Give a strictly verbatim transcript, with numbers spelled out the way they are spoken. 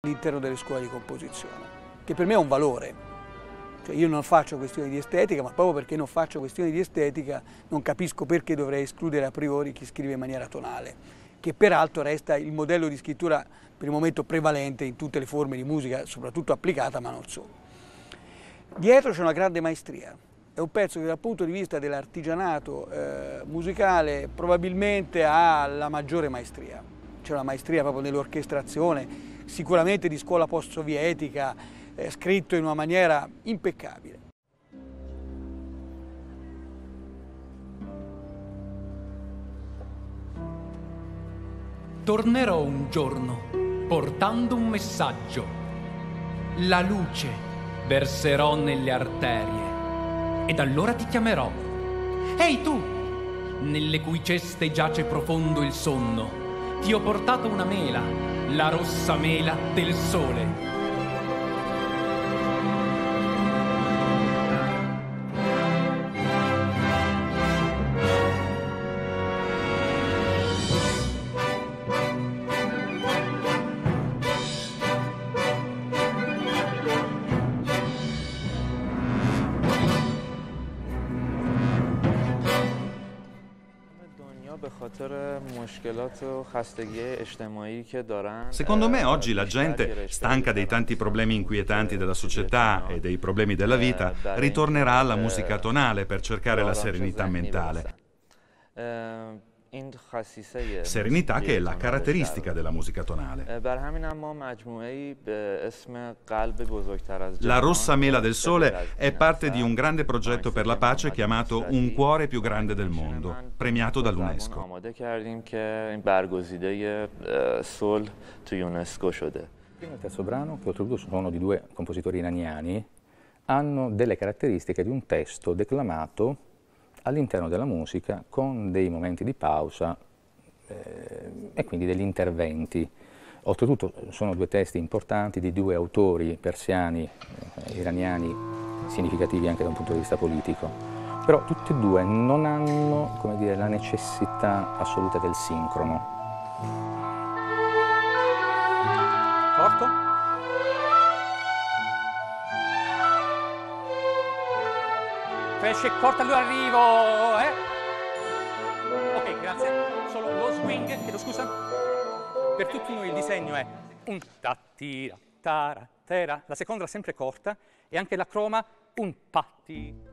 all'interno delle scuole di composizione, che per me è un valore. Cioè io non faccio questioni di estetica, ma proprio perché non faccio questioni di estetica non capisco perché dovrei escludere a priori chi scrive in maniera tonale, che peraltro resta il modello di scrittura per il momento prevalente in tutte le forme di musica, soprattutto applicata, ma non solo. Dietro c'è una grande maestria, è un pezzo che dal punto di vista dell'artigianato eh, musicale probabilmente ha la maggiore maestria. C'è una maestria proprio nell'orchestrazione, sicuramente di scuola post-sovietica, eh, scritto in una maniera impeccabile. Tornerò un giorno portando un messaggio. La luce verserò nelle arterie ed allora ti chiamerò. Ehi tu, nelle cui ceste giace profondo il sonno, ti ho portato una mela, la rossa mela del sole. Secondo me oggi la gente, stanca dei tanti problemi inquietanti della società e dei problemi della vita, ritornerà alla musica tonale per cercare la serenità mentale. Serenità che è la caratteristica della musica tonale. La rossa mela del sole è parte di un grande progetto per la pace chiamato Un cuore più grande del mondo, premiato dall'UNESCO. Il primo e il terzo brano, che oltretutto sono di due compositori iraniani, hanno delle caratteristiche di un testo declamato all'interno della musica con dei momenti di pausa eh, e quindi degli interventi. Oltretutto sono due testi importanti di due autori persiani, eh, iraniani, significativi anche da un punto di vista politico, però tutti e due non hanno, come dire, la necessità assoluta del sincrono. Corto? Fresce corta, allora arrivo, eh? Ok, grazie. Solo lo swing, chiedo scusa. Per tutti noi il disegno è un ta-tira, tara, tera. La seconda è sempre corta e anche la croma un patti.